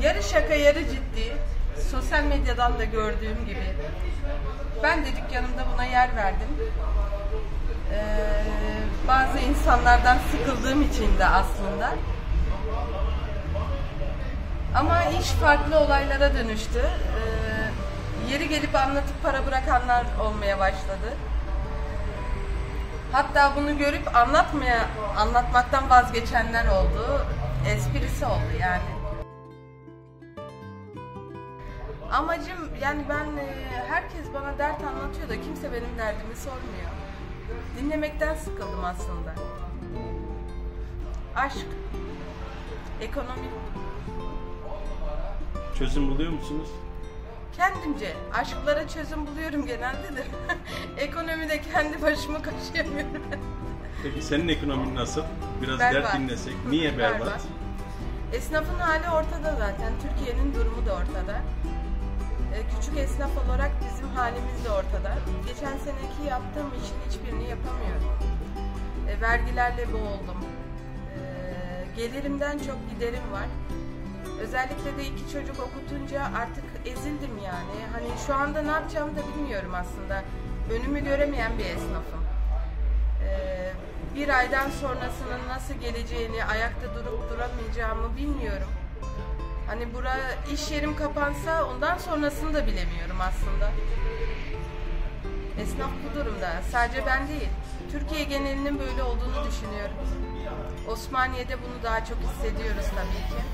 Yarı şaka yarı ciddi, sosyal medyadan da gördüğüm gibi. Ben de dükkanımda buna yer verdim. Bazı insanlardan sıkıldığım için de aslında. Ama iş farklı olaylara dönüştü. Yeri gelip anlatıp para bırakanlar olmaya başladı. Hatta bunu görüp anlatmaktan vazgeçenler oldu. Esprisi oldu yani. Amacım yani herkes bana dert anlatıyor da kimse benim derdimi sormuyor. Dinlemekten sıkıldım aslında. Aşk, ekonomi. Çözüm buluyor musunuz? Kendimce aşklara çözüm buluyorum genelde de. Ekonomide kendi başımı kaşıyamıyorum. Peki senin ekonomin nasıl? Biraz berbat. dert dinlesek. Niye berbat? Esnafın hali ortada zaten. Türkiye'nin durumu da ortada. Küçük esnaf olarak bizim halimiz de ortada. Geçen seneki yaptığım işin hiçbirini yapamıyorum. Vergilerle boğuldum. Gelirimden çok giderim var. Özellikle de 2 çocuk okutunca artık ezildim yani. Hani şu anda ne yapacağımı da bilmiyorum aslında. Önümü göremeyen bir esnafım. Bir aydan sonrasının nasıl geleceğini, ayakta durup duramayacağımı bilmiyorum. Hani iş yerim kapansa ondan sonrasını da bilemiyorum aslında. Esnaf bu durumda. Sadece ben değil. Türkiye genelinin böyle olduğunu düşünüyorum. Osmaniye'de bunu daha çok hissediyoruz tabii ki.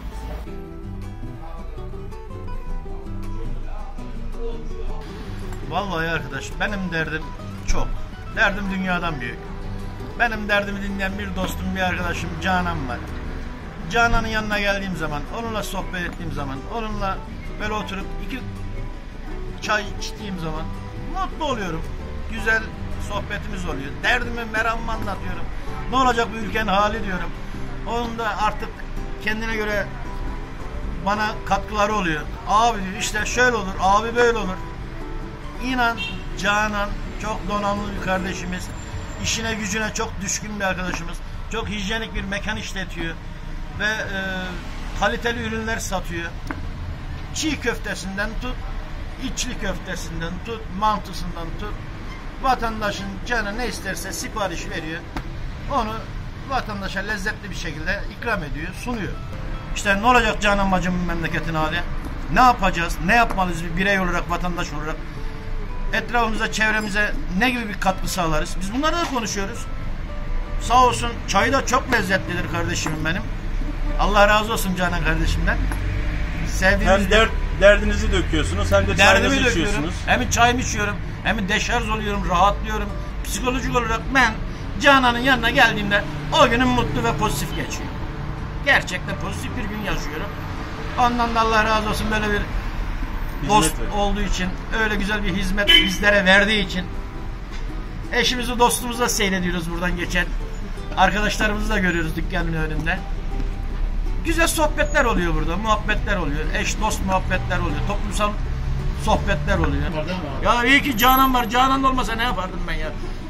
Vallahi arkadaş benim derdim çok. Derdim dünyadan büyük. Benim derdimi dinleyen bir dostum, bir arkadaşım Canan var. Canan'ın yanına geldiğim zaman, onunla sohbet ettiğim zaman, onunla böyle oturup 2 çay içtiğim zaman mutlu oluyorum. Güzel sohbetimiz oluyor. Derdimi, meramımı anlatıyorum. Ne olacak bu ülkenin hali diyorum. Onun da artık kendine göre bana katkıları oluyor. Abi diyor işte şöyle olur, abi böyle olur. İnan Canan çok donanımlı bir kardeşimiz. İşine gücüne çok düşkün bir arkadaşımız. Çok hijyenik bir mekan işletiyor. Ve kaliteli ürünler satıyor. Çiğ köftesinden tut, içli köftesinden tut, mantısından tut. Vatandaşın canı ne isterse sipariş veriyor. Onu vatandaşa lezzetli bir şekilde ikram ediyor, sunuyor. İşte ne olacak Canan bacımın memleketin hali? Ne yapacağız? Ne yapmalıyız bir birey olarak, vatandaş olarak? Etrafımıza, çevremize ne gibi bir katkı sağlarız? Biz bunları da konuşuyoruz. Sağ olsun çayı da çok lezzetlidir kardeşimim benim. Allah razı olsun Canan kardeşimden. Hem derdinizi döküyorsunuz hem de çayınızı içiyorsunuz. Hem çayımı içiyorum, hem deşarj oluyorum, rahatlıyorum. Psikolojik olarak ben Canan'ın yanına geldiğimde o günüm mutlu ve pozitif geçiyor. Gerçekten pozitif bir gün yaşıyorum. Ondan da Allah razı olsun böyle bir dost olduğu için, öyle güzel bir hizmet bizlere verdiği için. Eşimizi, dostumuzu da seyrediyoruz buradan geçen. Arkadaşlarımızı da görüyoruz dükkanın önünde. Güzel sohbetler oluyor burada, muhabbetler oluyor. Eş dost muhabbetler oluyor, toplumsal sohbetler oluyor. Ya iyi ki Canan var. Canan olmasa ne yapardım ben ya?